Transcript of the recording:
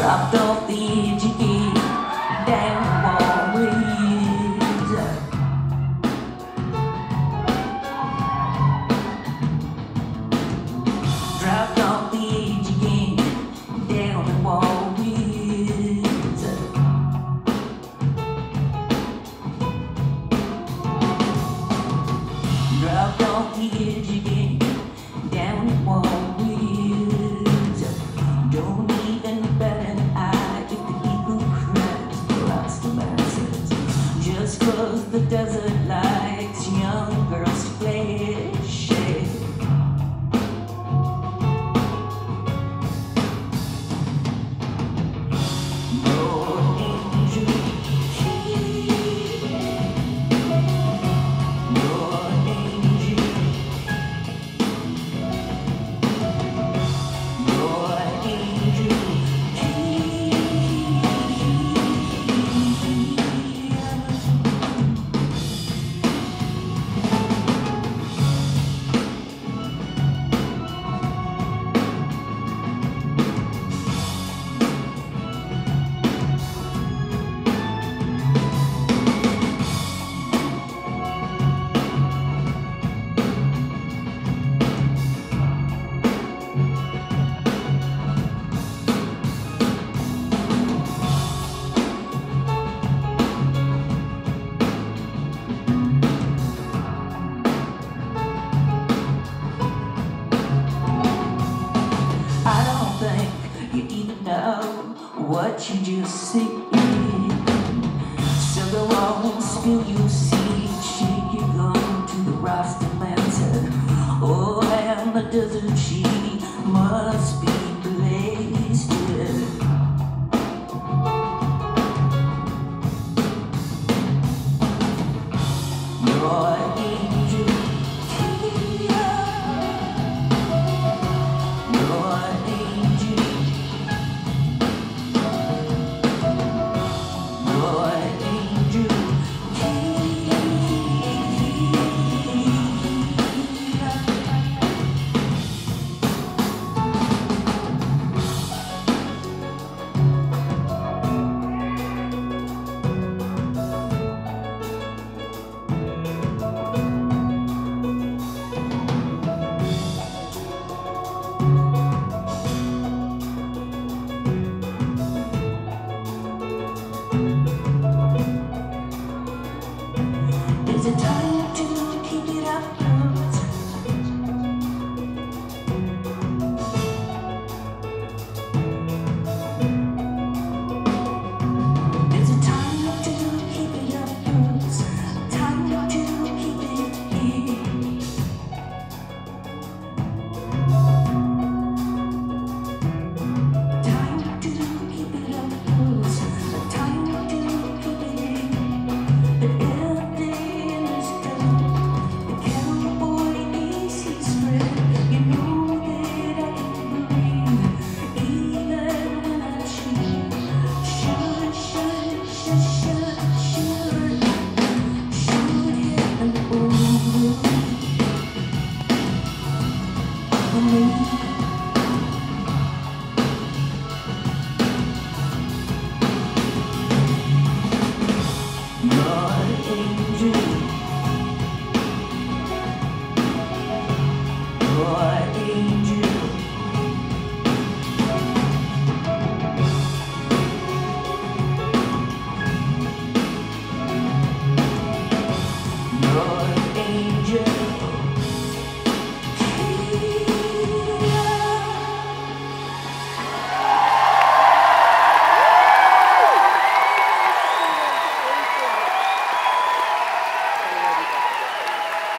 dropped off the edge again, down always. Dropped off the edge again, down the always. Dropped off the edge again, down the always. Don't even bat an eye if the eagle cries across the mountains. Just 'cause the desert likes young girls to flash. You even know what you just said. So go on and spill your seed, shake your gun to the Rasta mountain. Oh, and the desert she must be blazed. Your angel Is it time to keep it up? Is it time to keep it up? Time to keep it here. Time to keep it up. Time to keep it here. Boy.